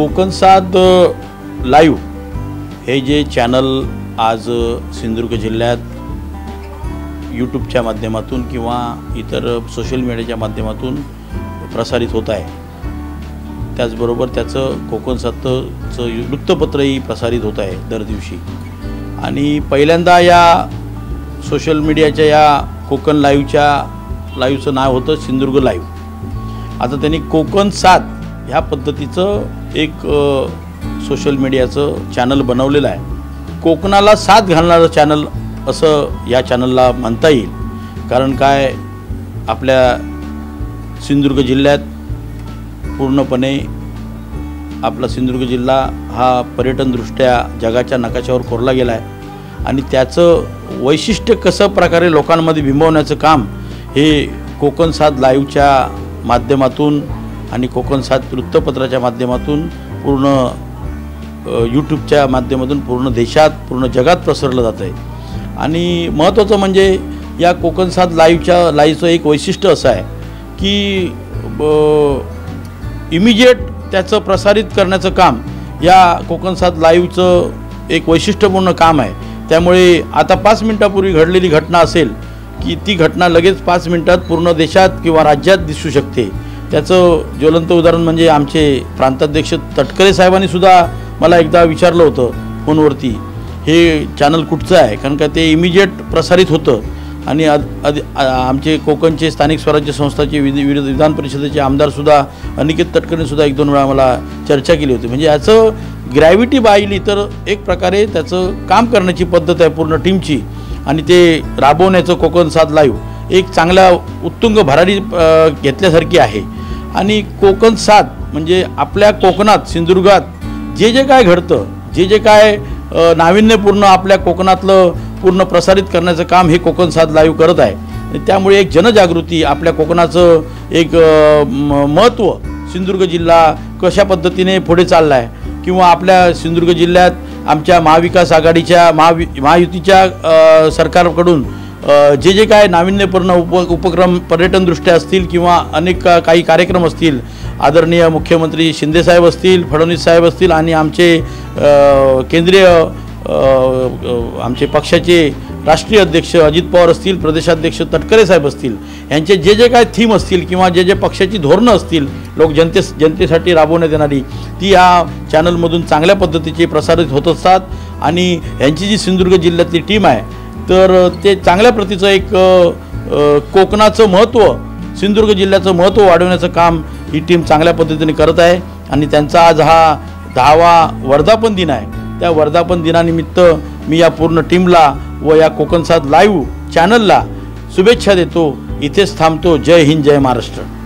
Kokansad live हे जे channel आज सिंधुदुर्ग जिल्ह्यात यूट्यूबच्या माध्यमातून किंवा इतर सोशल मीडियाच्या माध्यमातून प्रसारित होत आहे, त्याचबरोबर त्याचं कोकणसादचं वृत्तपत्रही प्रसारित होत आहे दर दिवशी। आणि पहिल्यांदा या सोशल मीडियाच्या या कोकण लाईव्हचं नाव होतं सिंधुदुर्ग लाईव्ह। आता त्यांनी कोकणसाद ह्या पद्धतीचं एक सोशल मीडियाचं चॅनल बनवलेलं आहे। कोकणाला साथ घालणारं चॅनल असं या चॅनलला म्हणता येईल, कारण काय आपल्या सिंधुदुर्ग जिल्ह्यात पूर्णपणे आपला सिंधुदुर्ग जिल्हा हा पर्यटनदृष्ट्या जगाच्या नकाशावर कोरला गेला आहे आणि त्याचं वैशिष्ट्य कसं प्रकारे लोकांमध्ये बिंबवण्याचं काम हे कोकणसाद लाईव्हच्या माध्यमातून आणि कोकणसाद वृत्तपत्राच्या माध्यमातून पूर्ण यूट्यूबच्या माध्यमातून पूर्ण देशात पूर्ण जगात प्रसरलं जातं आहे। आणि महत्त्वाचं म्हणजे या कोकणसाद लाईव्हचं एक वैशिष्ट्य असं आहे की इमिजिएट त्याचं प्रसारित करण्याचं काम या कोकणसाद लाईव्हचं एक वैशिष्ट्यपूर्ण काम आहे। त्यामुळे आता 5 मिनिटापूर्वी घडलेली घटना असेल की ती घटना लगेच 5 मिनिटात पूर्ण देशात किंवा राज्यात दिसू शकते। त्याचं ज्वलंत उदाहरण म्हणजे आमचे प्रांताध्यक्ष तटकरे साहेबांनी सुद्धा मला एकदा विचारलं होतं फोनवरती, हे चॅनल कुठचं आहे, कारण का ते इमिजिएट प्रसारित होतं। आणि आमचे कोकणचे स्थानिक स्वराज्य संस्थाचे विधान परिषदेचे आमदारसुद्धा अनिकेत तटकरेसुद्धा 1-2 वेळा मला चर्चा केली होती। म्हणजे याचं ग्रॅव्हिटी पाहिली तर एक प्रकारे त्याचं काम करण्याची पद्धत आहे पूर्ण टीमची आणि ते राबवण्याचं कोकणसाद लाईव्ह एक चांगला उत्तुंग भरारी घेतल्यासारखी आहे। आणि कोकणसाद म्हणजे आपल्या कोकणात सिंधुदुर्गात जे काय घडतं, जे काय नाविन्यपूर्ण आपल्या कोकणातलं पूर्ण प्रसारित करण्याचं काम हे कोकणसाद लाईव्ह करत आहे। त्यामुळे एक जनजागृती आपल्या कोकणाचं एक महत्त्व, सिंधुदुर्ग जिल्हा कशा पद्धतीने पुढे चालला आहे किंवा आपल्या सिंधुदुर्ग जिल्ह्यात आमच्या महाविकास आघाडीच्या महायुतीच्या सरकारकडून जे काय नाविन्यपूर्ण उपक्रम पर्यटनदृष्ट्या असतील किंवा अनेक काही कार्यक्रम असतील, आदरणीय मुख्यमंत्री शिंदेसाहेब असतील, फडणवीस साहेब असतील आणि आमचे केंद्रीय आमचे पक्षाचे राष्ट्रीय अध्यक्ष अजित पवार असतील, प्रदेशाध्यक्ष तटकरे साहेब असतील, यांचे जे काय थीम असतील किंवा जे पक्षाची धोरणं असतील जनतेसाठी राबवण्यात येणारी, ती या चॅनलमधून चांगल्या पद्धतीचे प्रसारित होत असतात। आणि यांची जी सिंधुदुर्ग जिल्ह्यातली टीम आहे तर ते चांगल्या प्रतीचं एक कोकणाचं महत्त्व, सिंधुदुर्ग जिल्ह्याचं महत्त्व वाढवण्याचं काम ही टीम चांगल्या पद्धतीने करत आहे। आणि त्यांचा आज हा 10वा वर्धापन दिन आहे। त्या वर्धापन दिनानिमित्त मी या पूर्ण टीमला व या कोकणसाद लाईव्ह चॅनलला शुभेच्छा देतो। इथेच थांबतो। जय हिंद, जय महाराष्ट्र।